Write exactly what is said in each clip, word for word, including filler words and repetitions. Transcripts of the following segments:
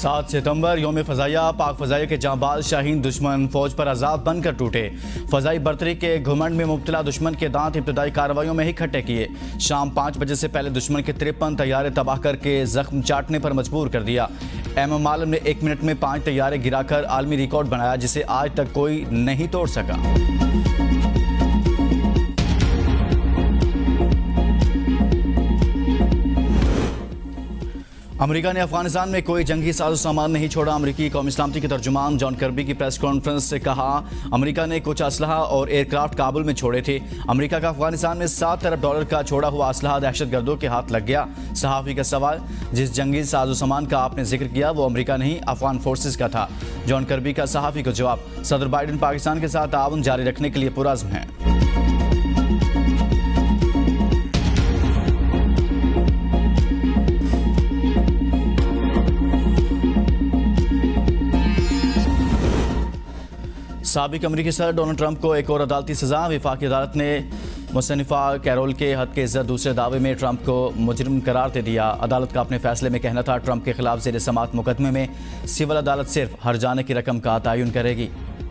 सात सितंबर योम फ़ज़ाइया पाक फ़ज़ाइया के जांबाज शाहीन दुश्मन फौज पर आज़ाद बनकर टूटे। फ़ज़ाई बर्तरी के घुमंड में मुब्तला दुश्मन के दांत इब्तदाई कार्रवाइयों में ही खट्टे किए। शाम पाँच बजे से पहले दुश्मन के तिरपन तैयारे तबाह करके जख्म चाटने पर मजबूर कर दिया। एम एम आलम ने एक मिनट में पाँच तैयारे गिराकर आलमी रिकॉर्ड बनाया, जिसे आज तक कोई नहीं तोड़ सका। अमेरिका ने अफगानिस्तान में कोई जंगी साजो सामान नहीं छोड़ा। अमेरिकी कौमी सलामती के तर्जुमान जॉन कर्बी की प्रेस कॉन्फ्रेंस से कहा, अमेरिका ने कुछ असलहा और एयरक्राफ्ट काबुल में छोड़े थे। अमेरिका का अफगानिस्तान में सात अरब डॉलर का छोड़ा हुआ असलहा दहशतगर्दों के हाथ लग गया। सहाफ़ी का सवाल, जिस जंगी साजो सामान का आपने जिक्र किया वो अमेरिका नहीं अफगान फोर्सेज का था। जॉन कर्बी का सहाफ़ी को जवाब, सदर बाइडन पाकिस्तान के साथ ताउन जारी रखने के लिए पुरअज़्म हैं। साबिक अमरीकी सदर डोनाल्ड ट्रंप को एक और अदालती सजा। वफाकी अदालत ने मुसन्निफा कैरोल के हक के इज्जत दूसरे दावे में ट्रंप को मुजरिम करार दे दिया। अदालत का अपने फैसले में कहना था, ट्रंप के खिलाफ ज़ेर समाअत मुकदमे में सिविल अदालत सिर्फ हर्जाने की रकम का तयन करेगी।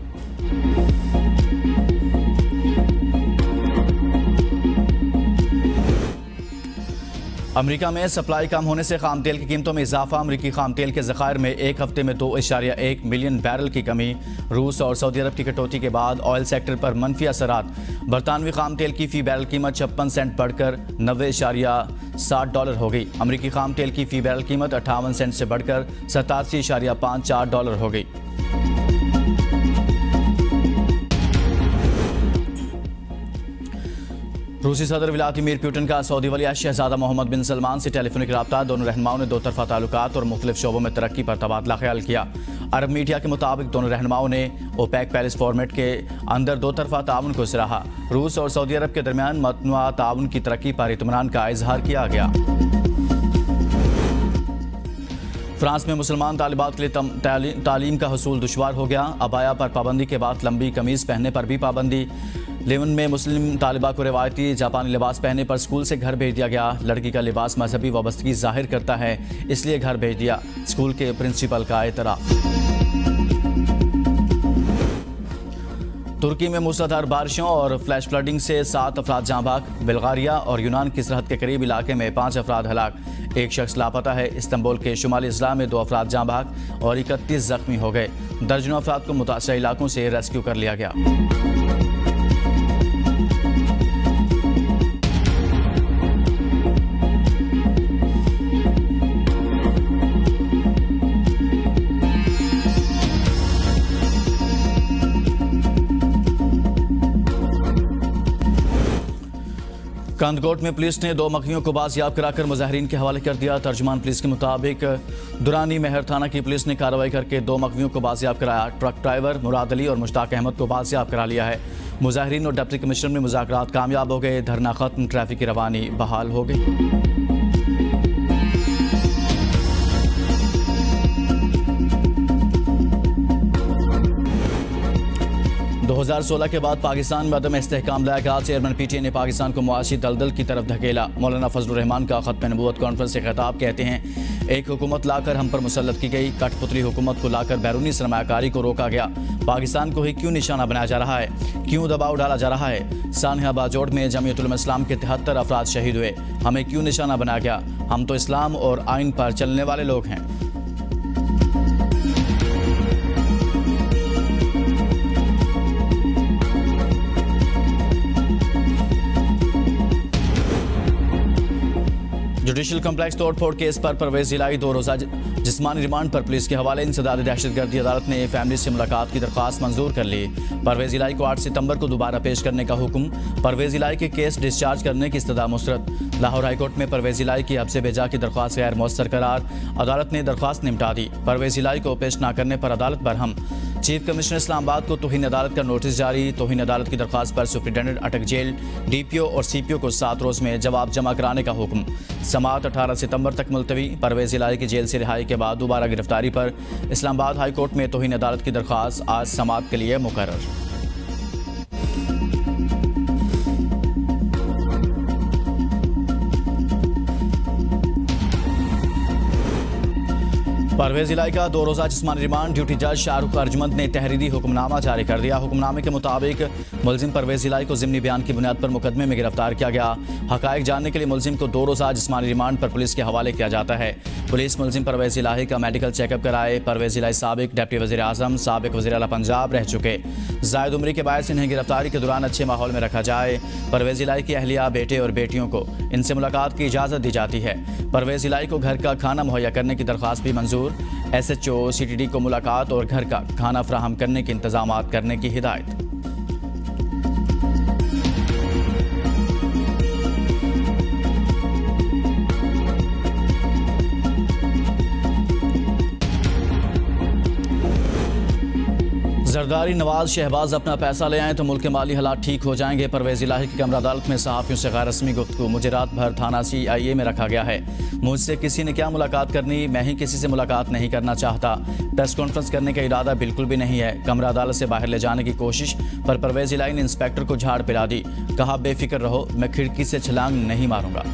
अमेरिका में सप्लाई कम होने से खाम तेल की कीमतों में इजाफा। अमेरिकी खाम तेल के ज़खायर में एक हफ्ते में दो इशारिया एक मिलियन बैरल की कमी। रूस और सऊदी अरब की कटौती के बाद ऑयल सेक्टर पर मनफी असरात। बरतानवी खाम तेल की फ़ी बैरल कीमत छप्पन सेंट बढ़कर नब्बे इशारिया साठ डॉलर हो गई। अमेरिकी खाम तेल की फ़ी बैरल कीमत अट्ठावन सेंट से बढ़कर सतासी इशारिया पाँच चार डॉलर हो गई। रूसी सदर व्लादिमीर पुतिन का सऊदी वली शहजादा मोहम्मद बिन सलमान से टेलीफोनिक रब्ता। दोनों रहनुमाओं ने दो तरफा ताल्लुकात और मुख्तलिफ शोबों में तरक्की पर तबादला ख्याल किया। अरब मीडिया के मुताबिक दोनों रहनुमाओं ने ओपेक पैलेस फॉर्मेट के अंदर दो तरफा ताउन को सराहा। रूस और सऊदी अरब के दरमियान मतनुआ ताउन की तरक्की पर इत्मीनान का इजहार किया गया। फ्रांस में मुसलमान तालिबात के लिए तालीम का हसूल दुश्वार हो गया। अबाया पर पाबंदी के बाद लंबी कमीज पहनने पर भी पाबंदी। लेवन में मुस्लिम तालिबा को रिवायती जापानी लिबास पहनने पर स्कूल से घर भेज दिया गया। लड़की का लिबास मजहबी वाबस्तगी जाहिर करता है, इसलिए घर भेज दिया। स्कूल के प्रिंसिपल का एतराफ़। तुर्की में मूसलाधार बारिशों और फ्लैश फ्लडिंग से सात अफराद जाँ भाग। बुल्गारिया और यूनान की सरहद के करीब इलाके में पाँच अफराद हलाक। एक शख्स लापता है। इस्तांबुल के शुमाली इजला में दो अफराद जाँ भाग और इकतीस जख्मी हो गए। दर्जनों अफराद को मुतासर इलाकों से रेस्क्यू कर लिया गया। कंदकोट में पुलिस ने दो मखियों को बाजियाब कराकर मुजाहिरीन के हवाले कर दिया। तर्जुमान पुलिस के मुताबिक दुरानी महर थाना की पुलिस ने कार्रवाई करके दो मखियों को बाजियाब कराया। ट्रक ड्राइवर मुराद अली और मुश्ताक अहमद को बाजियाब करा लिया है। मुजाहिरीन और डिप्टी कमिश्नर में मुज़ाकरात कामयाब हो गए। धरना खत्म, ट्रैफिक की रवानी बहाल हो गई। दो हज़ार सोलह के बाद पाकिस्तान में अदम इस्तेहकाम लाया गया। चेयरमैन पी टी आई ने पाकिस्तान को मुआशी दलदल की तरफ धकेला। मौलाना फजलुर रहमान का खत्म नबूवत कॉन्फ्रेंस से खिताब, कहते हैं, एक हुकूमत लाकर हम पर मुसल्लत की गई, कठपुतली हुकूमत को लाकर बैरूनी सरमायाकारी को रोका गया। पाकिस्तान को ही क्यों निशाना बनाया जा रहा है, क्यों दबाव डाला जा रहा है। सानहा बाजोड़ में जमीयतुल उलमा इस्लाम के तिहत्तर अफराद शहीद हुए। हमें क्यों निशाना बनाया गया? हम तो इस्लाम और आइन पर चलने वाले लोग हैं। जुडिशल कम्प्लेक्स तोड़फोड़ केस पर परवेज जिलाई दो रोजा जिस्मानी रिमांड पर पुलिस के हवाले। इंसदाद दहशतगर्दी अदालत ने फैमिली से मुलाकात की दरख्वास्त मंजूर कर ली। परवेज जिलाई को आठ सितंबर को दोबारा पेश करने का हुक्म। परवेज जिलाई के केस डिस्चार्ज करने की इस्तदा मुस्तरद। लाहौर हाईकोर्ट में परवेज जिलाई की हब्से भेजा की दरख्वास्त गैर मौसर करार। अदालत ने दरख्वास्त निपटा दी। परवेज जिलाई को पेश न करने पर अदालत बरहम। चीफ कमिश्नर इस्लामाबाद को तौहीन अदालत का नोटिस जारी। तौहीन अदालत की दरख्वास्त पर सुप्रिटेंडेंट अटक जेल, डी पी ओ और सी पी ओ को सात रोज में जवाब जमा कराने का हुक्म। समाअत अठारह सितंबर तक मुलतवी। परवेज जिलाई की जेल से रिहाई के बाद दोबारा गिरफ्तारी पर इस्लामाबाद हाई कोर्ट में तौहीन अदालत की दरख्वास्त आज समाअत के लिए मुकर्रर। परवेज इलाही का दो रोजा जिस्मानी रिमांड। ड्यूटी जज शाहरुख अर्जमंद ने तहरीरी हुक्मनामा जारी कर दिया। हुक्मनामे के मुताबिक मुलजिम परवेज इलाही को ज़िमनी बयान की बुनियाद पर मुकदमे में गिरफ्तार किया गया। हकायक जानने के लिए मुलजिम को दो रोजा जिस्मानी रिमांड पर पुलिस के हवाले किया जाता है। पुलिस मुलजिम परवेज इलाही का मेडिकल चेकअप कराए। परवेज इलाही साबिक डिप्टी वज़ीर आज़म, साबिक वज़ीर आला पंजाब रह चुके। जायद उम्री के बायस इन्हें गिरफ्तारी के दौरान अच्छे माहौल में रखा जाए। परवेज इलाही की अहलिया, बेटे और बेटियों को इनसे मुलाकात की इजाज़त दी जाती है। परवेज इलाही को घर का खाना मुहैया करने की दरख्वास्त भी मंजूर। S H O C T D को मुलाकात और घर का खाना फराहम करने के इंतजाम करने की हिदायत। जरदारी नवाज शहबाज अपना पैसा ले आए तो मुल्क के माली हालात ठीक हो जाएंगे। परवेज इलाही की कमरा अदालत में सहाफ़ियों से गैर रस्मी गुफ्तगू। मुझे रात भर थाना सी आई ए में रखा गया है। मुझसे किसी ने क्या मुलाकात करनी, मैं ही किसी से मुलाकात नहीं करना चाहता। प्रेस कॉन्फ्रेंस करने का इरादा बिल्कुल भी नहीं है। कमरा अदालत से बाहर ले जाने की कोशिश पर परवेज इलाही ने इंस्पेक्टर को झाड़ पिला दी। कहा, बेफिक्र रहो, मैं खिड़की से छलांग नहीं मारूंगा।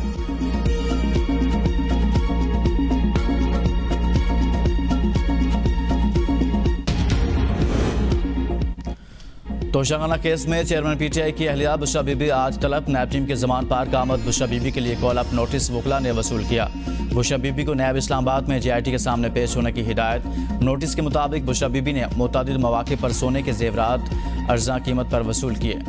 तोशाखाना केस में चेयरमैन पीटीआई की अहलिया बुशरा बीबी आज तलब। नैब टीम के जमान पार आमद बुशरा बीबी के लिए कॉल अप नोटिस वकला ने वसूल किया। बुशरा बीबी को नैब इस्लामाबाद में जे आई टी के सामने पेश होने की हिदायत। नोटिस के मुताबिक बुशरा बीबी ने मुतादिद मौके पर सोने के जेवरात अर्जा कीमत पर वसूल किए।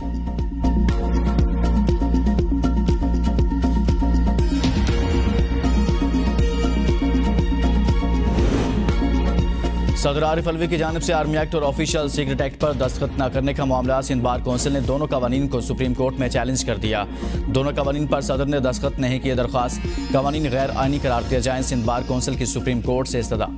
सदर आरिफ अलवी की जानिब से आर्मी एक्ट और ऑफिशियल सीक्रेट एक्ट पर दस्तखत न करने का मामला। सिंध बार कौंसिल ने दोनों कवानीन को सुप्रीम कोर्ट में चैलेंज कर दिया। दोनों कवानीन पर सदर ने दस्तखत नहीं किए। दरख्वास्त कवानीन गैर आईनी करार दिया जाए। सिंध बार कौंसिल की सुप्रीम कोर्ट से इस्तदा।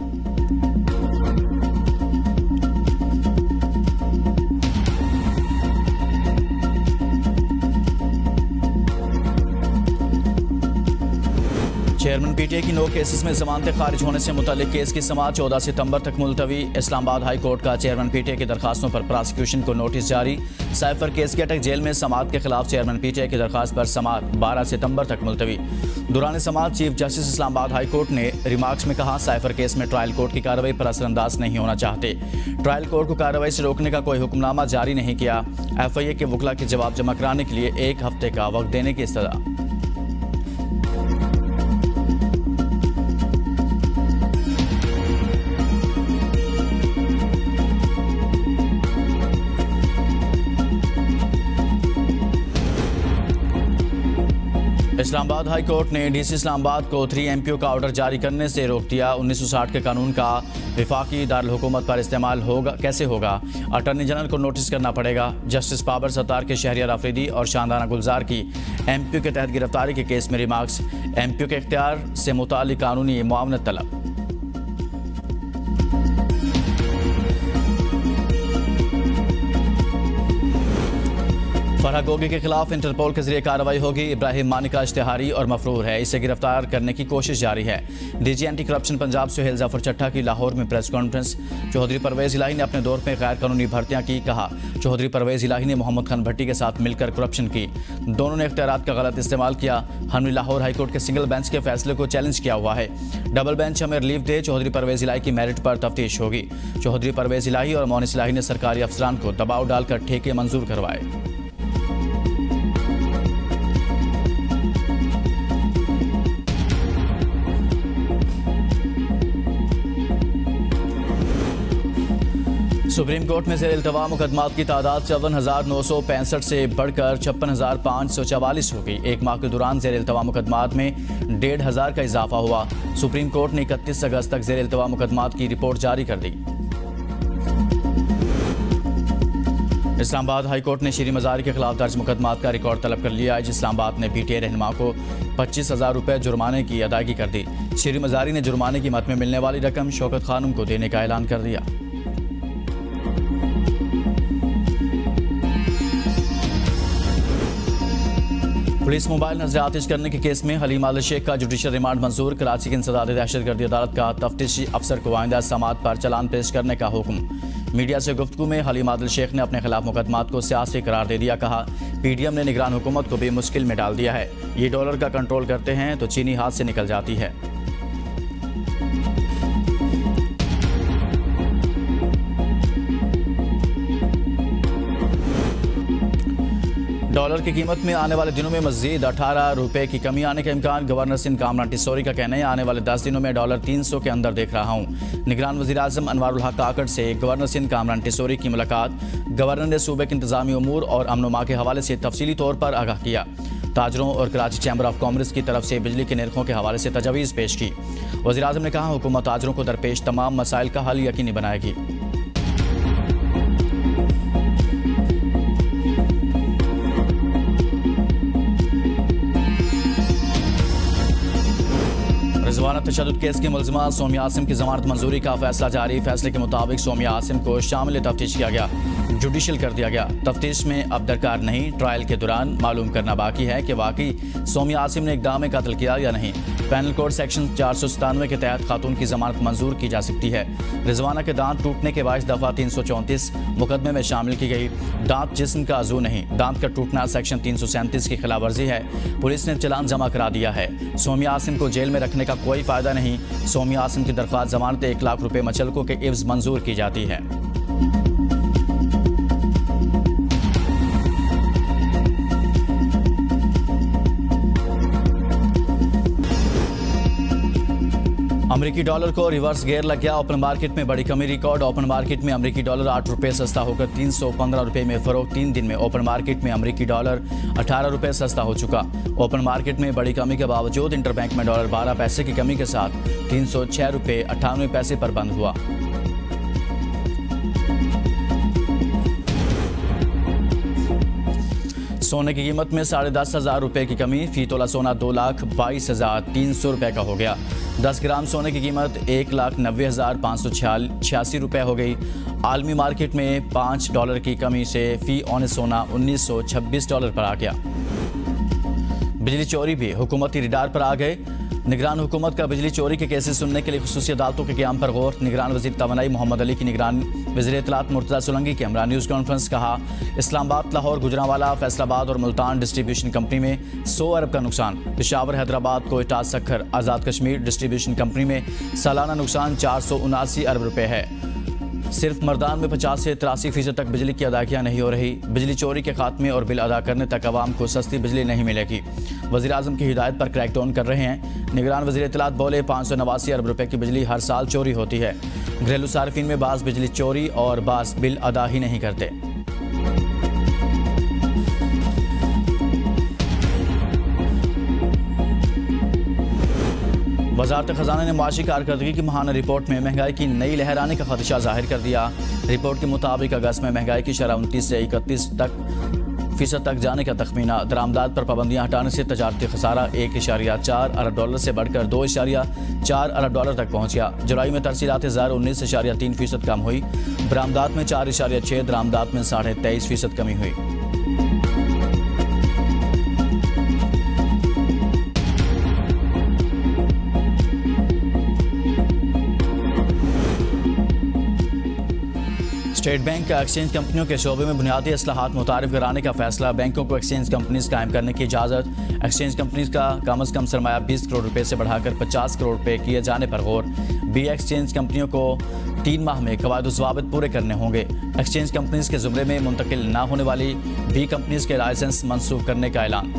चेयरमैन पीटीआई की नौ केसेस में जमानतें खारिज होने से मुतालिक केस की समाअत चौदह सितंबर तक मुलतवी। इस्लामाबाद हाई कोर्ट का चेयरमैन पीटीआई की दरखास्तों पर प्रोसिक्यूशन को नोटिस जारी। साइफर केस के अटक जेल में समाअत के खिलाफ चेयरमैन पीटीआई की दरखास्त पर समाअत बारह सितंबर तक मुलतवी। दौरान समाअत chief justice Islamabad high court ने रिमार्क्स में कहा, साइफर केस में ट्रायल कोर्ट की कार्रवाई पर असरअंदाज नहीं होना चाहते। ट्रायल कोर्ट को कार्रवाई से रोकने का कोई हुक्मनामा जारी नहीं किया। एफ आई ए के वकला के जवाब जमा कराने के लिए एक हफ्ते का वक्त देने की इस्तदा। इस्लामाबाद हाई कोर्ट ने डीसी इस्लामाबाद को थ्री एम पी ओ का ऑर्डर जारी करने से रोक दिया। उन्नीस सौ साठ के कानून का विफाकी दारुल हुकूमत पर इस्तेमाल होगा कैसे होगा, अटॉर्नी जनरल को नोटिस करना पड़ेगा। जस्टिस बाबर सत्तार के शहरियार आफरीदी और शानदाना गुलजार की एम पी ओ के तहत गिरफ्तारी के केस में रिमार्क्स। एम पी ओ के इख्तियार से मुताल्लिक कानूनी मुआवनत तलब। फरहा गोगी के खिलाफ इंटरपोल के जरिए कार्रवाई होगी। इब्राहिम मानिका इश्तिहारी और मफरूर है, इसे गिरफ्तार करने की कोशिश जारी है। DG anti corruption Punjab Suhail Jafar Chattha की लाहौर में प्रेस कॉन्फ्रेंस। चौधरी परवेज इलाही ने अपने दौर में गैर कानूनी भर्तियां की। कहा, चौधरी परवेज इलाही ने मोहम्मद खान भट्टी के साथ मिलकर करप्शन की। दोनों ने इख्तियारात का गलत इस्तेमाल किया। हमने लाहौर हाईकोर्ट के सिंगल बेंच के फैसले को चैलेंज किया हुआ है। डबल बेंच हमें रिलीफ दे। चौधरी परवेज इलाही की मेरिट पर तफ्तीश होगी। चौधरी परवेज इलाही और मोनिस इलाही ने सरकारी अफसरान को दबाव डालकर ठेके मंजूर करवाए। सुप्रीम कोर्ट में ज़ेर इल्तवा मुकदमात की तादाद चौवन हज़ार नौ सौ पैंसठ से बढ़कर छप्पन हज़ार पाँच सौ चवालीस हो गई। एक माह के दौरान ज़ेर इल्तवा मुकदमात में डेढ़ हज़ार का इजाफा हुआ। सुप्रीम कोर्ट ने इकतीस अगस्त तक ज़ेर इल्तवा मुकदमात की रिपोर्ट जारी कर दी। इस्लामाबाद हाई कोर्ट ने शीरी मज़ारी के खिलाफ दर्ज मुकदमात का रिकॉर्ड तलब कर लिया। आज इस्लामाबाद ने पीटीआई रहनुमा को पच्चीस हज़ार रुपये जुर्माने की अदायगी कर दी। शीरी मज़ारी ने जुर्माने की मद में मिलने वाली रकम शौकत खानम को देने का ऐलान कर दिया। पुलिस मोबाइल नजरातिश करने के केस में हलीम आदिल शेख का जुडिशल रिमांड मंजूर। कराची की इंसदाद दहशतगर्दी अदालत का तफ्तीशी अफसर को आइंदा समाअत पर चलान पेश करने का हुक्म। मीडिया से गुफ्तगू में हलीम आदिल शेख ने अपने खिलाफ मुकदमात को सियासी करार दे दिया। कहा, पीडीएम ने निगरान हुकूमत को भी मुश्किल में डाल दिया है। ये डॉलर का कंट्रोल करते हैं तो चीनी हाथ से निकल जाती है। डॉलर की कीमत में आने वाले दिनों में मजीद अठारह रुपए की कमी आने का इम्कान। गवर्नर सिंध कामरान टिसौरी का कहना है आने वाले दस दिनों में डॉलर तीन सौ के अंदर देख रहा हूँ। निगरान वज़ीर आज़म अनवारुल हक काकड़ से गवर्नर सिंध कामरान टिसौरी की मुलाकात। गवर्नर ने सूबे के इंतजामी उमूर और अमनुमा के हवाले से तफसीली तौर पर आगाह किया। ताजरों और कराची चैम्बर ऑफ कॉमर्स की तरफ से बिजली के निर्खों के हवाले से तजवीज़ पेश की। वज़ीर आज़म ने कहा हुकूमत ताजरों को दरपेश तमाम मसाइल का हल यकीनी बनाएगी। रिजवाना तशद्दुद केस के मुलजिमा सोमिया आसिम की जमानत मंजूरी का फैसला जारी। फैसले के मुताबिक सोमिया आसिम को शामिल तफ्तीश किया गया, जुडिशल कर दिया गया। तफ्तीश में अब दरकार नहीं, ट्रायल के दौरान मालूम करना बाकी है कि वाकई सोमिया आसिम ने इक़दाम कत्ल किया या नहीं। पैनल कोड सेक्शन चार सौ सतानवे के तहत खातून की जमानत मंजूर की जा सकती है। रिजवाना के दांत टूटने के बायस दफ़ा तीन सौ चौंतीस मुकदमे में शामिल की गई। दांत जिस्म का अज़ू नहीं, दांत का टूटना सेक्शन तीन सौ सैंतीस की खिलाफ वर्जी है। पुलिस ने चलान जमा करा दिया है। सोमिया आसिम को जेल में रखने का कोई फायदा नहीं। सोमिया आसिम की दरख्वास्त जमानत एक लाख रुपए मचलकों के इव्ज मंजूर की जाती है। अमेरिकी डॉलर को रिवर्स गेयर लग गया। ओपन मार्केट में बड़ी कमी रिकॉर्ड। ओपन मार्केट में अमेरिकी डॉलर आठ रुपए सस्ता होकर तीन सौ पंद्रह रुपए में फरोख्त। तीन दिन में ओपन मार्केट में अमेरिकी डॉलर अठारह रुपए सस्ता हो चुका। ओपन मार्केट में बड़ी कमी के बावजूद इंटरबैंक में डॉलर बारह पैसे की कमी के साथ तीन सौ छह रुपए अट्ठानवे पैसे पर बंद हुआ। सोने की कीमत में साढ़े दस हजार रुपए की कमी। फी तोला सोना दो लाख बाईस हजार तीन सौ रुपए का हो गया। दस ग्राम सोने की कीमत एक लाख नब्बे हजार पाँच सौ छियासी रुपए हो गई। आलमी मार्केट में पाँच डॉलर की कमी से फी औने सोना उन्नीस सौ छब्बीस डॉलर पर आ गया। बिजली चोरी भी हुकूमती रिडार पर आ गए। निगरान हुकूमत का बिजली चोरी के केसेस सुनने के लिए खुसूसी अदालतों के क़याम पर गौर। निगरान वज़ीर तवानाई मोहम्मद अली की निगरान वज़ीर इत्तलात मुर्तज़ा सोलंकी की हमरा न्यूज़ कॉन्फ्रेंस। कहा इस्लामाबाद, लाहौर, गुजरांवाला, फैसलाबाद और मुल्तान डिस्ट्रीब्यूशन कंपनी में सौ अरब का नुकसान। पेशावर, हैदराबाद, कोयटा, सखर, आज़ाद कश्मीर डिस्ट्रीब्यूशन कंपनी में सालाना नुकसान चार सौ उनासी अरब रुपये है। सिर्फ मर्दान में पचास से तिरासी फीसद तक बिजली की अदायगियाँ नहीं हो रही। बिजली चोरी के खात्मे और बिल अदा करने तक आवाम को सस्ती बिजली नहीं मिलेगी। वज़ीर आज़म की हिदायत पर क्रैकडाउन कर रहे हैं। निगरान वज़ीर इत्तलात बोले पाँच सौ नवासी अरब रुपये की बिजली हर साल चोरी होती है। घरेलू सार्फिन में बास बिजली चोरी और बास बिल अदा ही नहीं करते। वज़ारत ख़ज़ाना ने माशी कारकर्दगी की माहाना रिपोर्ट में महंगाई की नई लहर आने का खदशा जाहिर कर दिया। रिपोर्ट के मुताबिक अगस्त में महंगाई की शरह उनतीस से इकतीस तक फीसद तक जाने का तखमीना। दरामदाद पर पाबंदियाँ हटाने से तजारती खसारा एक इशारिया चार अरब डॉलर से बढ़कर दो इशारिया चार अरब डॉलर तक पहुँच गया। जुलाई में तरसीलात ज़ार उन्नीस इशारिया तीन फीसद कम हुई। बरामदात में चार इशारिया छः, दरामदात में साढ़े तेईस फीसद कमी हुई। स्टेट बैंक का एक्सचेंज कंपनियों के शोबे में बुनियादी असलाहत मुतारिफ कराने का फैसला। बैंकों को एक्सचेंज कंपनीज कायम करने की इजाज़त। एक्सचेंज कंपनीज का कम अज़ कम सरमाया बीस करोड़ रुपए से बढ़ाकर पचास करोड़ रुपए किए जाने पर गौर। बी एक्सचेंज कंपनियों को तीन माह में कवायद-ओ-ज़वाबित पूरे करने होंगे। एक्सचेंज कंपनीज के ज़ुमरे में मुंतकिल न होने वाली बी कंपनीज के लाइसेंस मनसूख करने का ऐलान।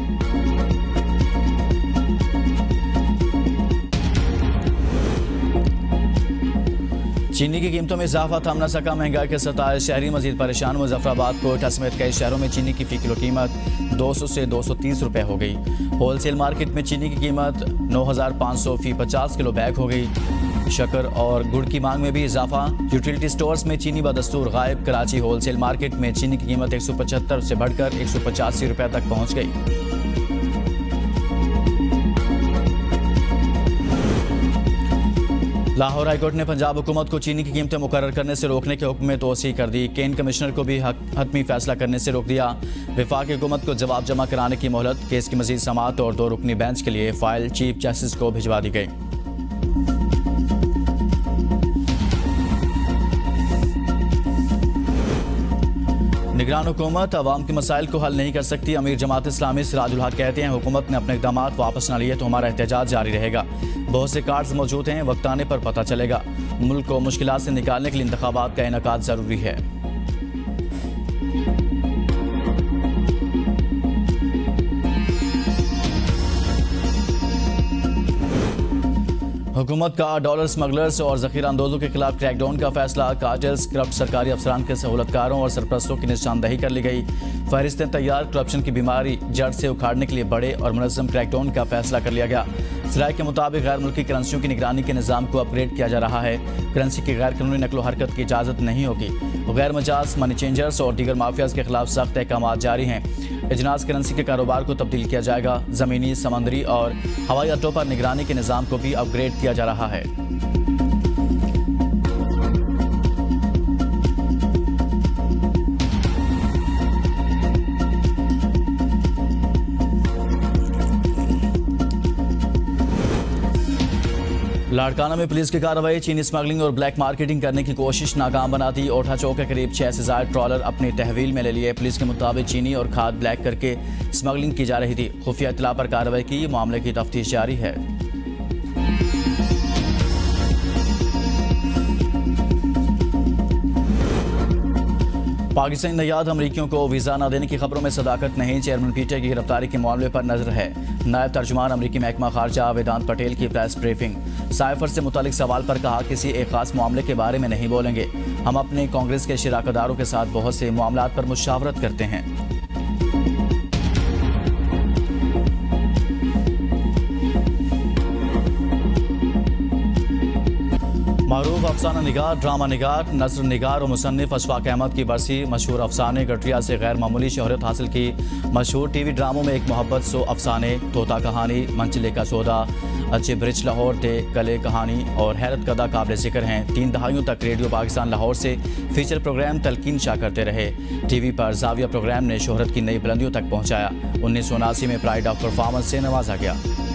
चीनी की कीमतों में इजाफा थम न सका। महंगाई के सताए शहरी मजीद परेशान। मुजफ्फराबाद, कोयटा समेत कई शहरों में चीनी की फी किलो कीमत दो सौ से दो सौ तीस रुपये हो गई। होलसेल मार्केट में चीनी की कीमत नौ हज़ार पाँच सौ फी पचास किलो बैग हो गई। शक्कर और गुड़ की मांग में भी इजाफा। यूटिलिटी स्टोर्स में चीनी बदस्तूर गायब। कराची होलसेल मार्केट में चीनी की कीमत एक सौ पचहत्तर से बढ़कर एक सौ पचासी रुपये तक पहुँच गई। लाहौर हाईकोर्ट ने पंजाब हुकूमत को चीनी की कीमतें मुकर्रर करने से रोकने के हुक्म में तोसी कर दी। केन कमिश्नर को भी हतमी फैसला करने से रोक दिया। वफाकी हुकूमत को जवाब जमा कराने की मोहलत। केस की मजीद समाअत और दो रुकनी बेंच के लिए फाइल चीफ जस्टिस को भिजवा दी गई। निगरान हुकूमत अवाम के मसाइल को हल नहीं कर सकती। अमीर जमात इस्लामी सिराजुल हक कहते हैं हुकूमत ने अपने इक़दाम वापस न लिए तो हमारा एहतजाज जारी रहेगा। बहुत से कार्ड्स मौजूद हैं, वक्त आने पर पता चलेगा। मुल्क को मुश्किलात से निकालने के लिए इंतखाबात का इनेकाद ज़रूरी है। हुकूमत का डॉलर स्मगलर्स और जखीरा अंदोजों के खिलाफ क्रैकडाउन का फैसला। कार्टेल्स, करप्ट सरकारी अफसरान के सहूलतकारों और सरपरस्तों की निशानदही कर ली गई। फहरिस्तें तैयार, करप्शन की बीमारी जड़ से उखाड़ने के लिए बड़े और मुनज़्ज़म क्रैकडाउन का फैसला कर लिया गया। सराय के मुताबिक गैर मुल्की करेंसियों की निगरानी के निज़ाम को अपग्रेड किया जा रहा है। करेंसी की गैर कानूनी नकलो हरकत की इजाज़त नहीं होगी। गैर मजाज, मनी चेंजर्स और दीगर माफियाज के खिलाफ सख्त अहकाम जारी हैं। इजनास करेंसी के कारोबार को तब्दील किया जाएगा। ज़मीनी, समंदरी और हवाई अड्डों पर निगरानी के निज़ाम को भी अपग्रेड किया जा रहा है। लाड़काना में पुलिस की कार्रवाई। चीनी स्मगलिंग और ब्लैक मार्केटिंग करने की कोशिश नाकाम बना दी। ओठा चौक के करीब छह से ज्यादा ट्रॉलर अपनी तहवील में ले लिए। पुलिस के मुताबिक चीनी और खाद ब्लैक करके स्मगलिंग की जा रही थी। खुफिया इत्तला पर कार्रवाई की। मामले की तफ्तीश जारी है। पाकिस्तानी नयाद अमरीकियों को वीज़ा न देने की खबरों में सदाकत नहीं। चेयरमैन पीटीआई की गिरफ्तारी के मामले पर नजर है। नायब तर्जुमान अमरीकी महकमा खारजा वेदांत पटेल की प्रेस ब्रीफिंग। साइफर से मुतालिक सवाल पर कहा, किसी एक खास मामले के बारे में नहीं बोलेंगे। हम अपने कांग्रेस के शराकतदारों के साथ बहुत से मामलात पर मुशावरत करते हैं। मारूफ अफसाना निगार, ड्रामा निगार, नज़र निगार और मुसन्निफ अशफाक अहमद की बरसी। मशहूर अफसाने गठरिया से गैर मामूली शोहरत हासिल की। मशहूर टीवी ड्रामों में एक मोहब्बत सो अफसाने, तोता कहानी, मंचले का सौदा, अच्छे ब्रिज लाहौर थे, कले कहानी और हैरत कदा काबिल जिक्र हैं। तीन दहाइयों तक रेडियो पाकिस्तान लाहौर से फीचर प्रोग्राम तलकीन शाह करते रहे। टीवी पर जाविया प्रोग्राम ने शोहरत की नई बुलंदियों तक पहुँचाया। उन्नीस सौ उनासी में प्राइड ऑफ परफॉर्मेंस से नवाजा गया।